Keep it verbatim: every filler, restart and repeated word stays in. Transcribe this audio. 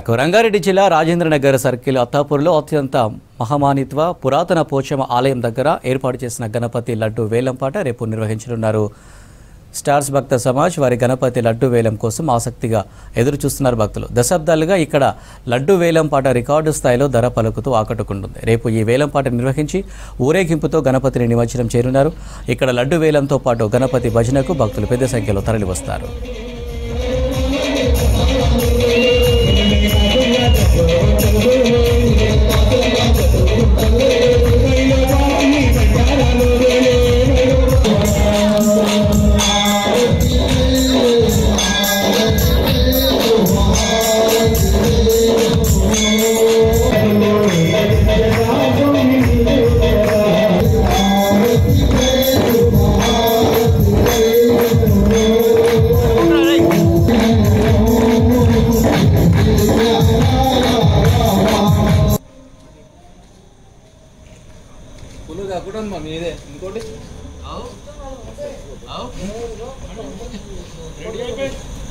రంగారెడ్డి జిల్లా రాజేంద్రనగర్ సర్కిల్ అత్తాపూర్లో అత్యంత మహమానిత్వ పురాతన పోచమ్మ ఆలయం దగ్గర ఏర్పాటు చేసిన గణపతి లడ్డు వేలంపాట రేపు నిర్వహించనున్నారు. స్టార్స్ భక్త సమాజ్ వారి గణపతి లడ్డు వేలం కోసం ఆసక్తిగా ఎదురు చూస్తున్నారు భక్తులు. దశాబ్దాలుగా ఇక్కడ లడ్డు వేలంపాట రికార్డు స్థాయిలో ధర పలుకుతూ ఆకట్టుకుంటుంది. రేపు ఈ వేలంపాట నిర్వహించి ఊరేగింపుతో గణపతిని నిమజ్జనం చేరున్నారు. ఇక్కడ లడ్డు వేలంతో పాటు గణపతి భజనకు భక్తులు పెద్ద సంఖ్యలో తరలివస్తారు. పులు కాకుండా మమ్మీ ఇదే ఇంకోటి